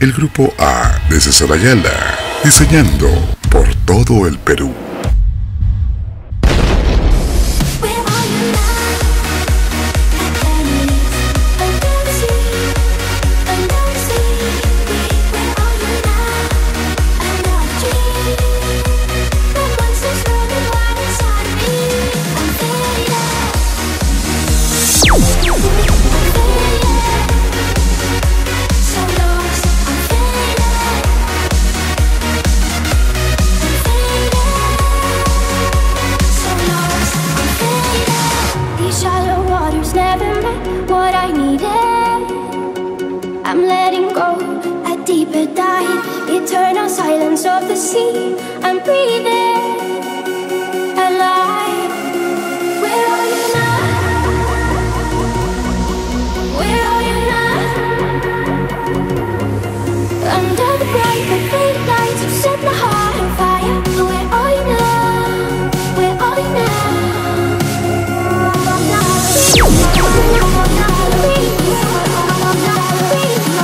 el grupo A de César Ayala, diseñando por todo el Perú. I'm letting go, a deeper dive, eternal silence of the sea. I'm breathing alive. Where are you now? Where are you now? Under the bright but faded lights, you set my heart on fire. Where are you now? Where are you now?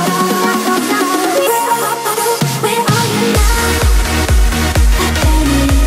Where are you now?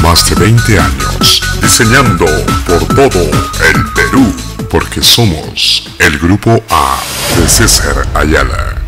más de 20 años, diseñando por todo el Perú, porque somos el Grupo A de César Ayala.